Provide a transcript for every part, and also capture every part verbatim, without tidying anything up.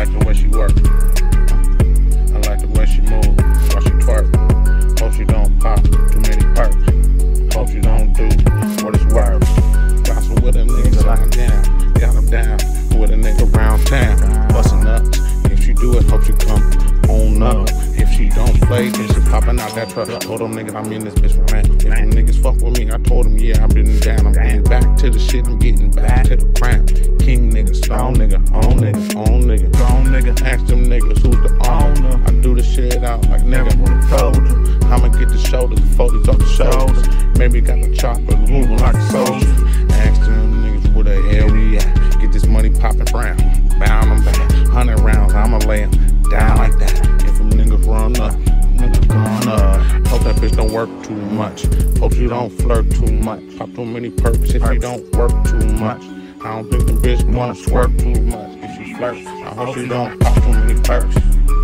like the way she work. I like the way she move, while she twerk. Hope she don't pop too many perks. Hope she don't do what it's worth. Gossip with a nigga, lock him down. Got him down with a nigga round town. Bustin' nuts. If she do it, hope she come on up. If she don't play, then she poppin' out that truck. Told them niggas I'm in this bitch for man. If them niggas fuck with me, I told them yeah, I've been down. I'm getting back to the shit, I'm getting back to the crown. King nigga, stone nigga, on nigga, on nigga, gone nigga. Ask them niggas who's the owner. I do the shit out like nigga would've told you. I'ma get the shoulders, the forties off the shoulders. Maybe got the chopper moving like a soldier. Ask them niggas where the hell we at. Get this money poppin' brown, bound them back. Hundred rounds, I'ma lay them down like that. If them niggas run up, niggas gone up. Hope that bitch don't work too much. Hope she don't flirt too much. Pop too many perks if she don't work too much. I don't think the bitch wanna squirt too much. If she flirt, I hope she don't pop too many perks.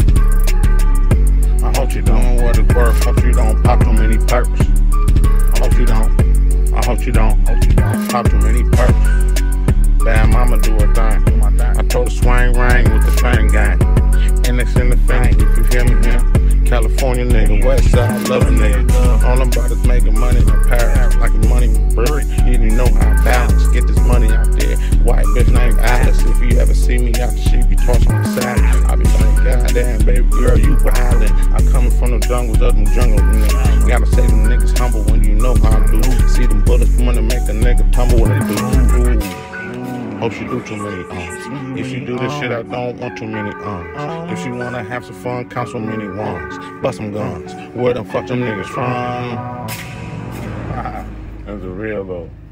I hope she doing what it's worth. Hope she don't pop too many perks. I hope she don't. I hope she don't. Hope she don't pop too many perks. Bad mama do her thing. I told her swing ring with the thing gang. And it's in the thing, if you hear me here. California nigga, west side, love a nigga. All I'm about is making money in Paris. Like money brewery, you didn't know how I balance. Get this money out there. White bitch named Alice. If you ever see me out the sheet, be tossing the side. I be like, goddamn, baby girl, you wildin'. I'm coming from the jungles of them jungles, nigga. Gotta say them niggas humble when you know how I do. See them bullets wanna make a nigga tumble when they do. Ooh. Hope she do too many ums. If she do this shit, I don't want too many ums. If she wanna have some fun, count so many ones. Bust some guns. Where the fuck them niggas from? That's a real though.